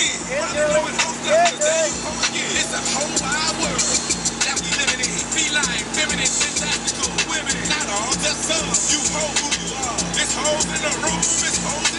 again. Probably knowing hoes love us, there you come again. It's a whole wide world that we living in. Feline, feminine, fantastical women. Not all, just some. You hoe who you are. It's hoes in the room, it's hoes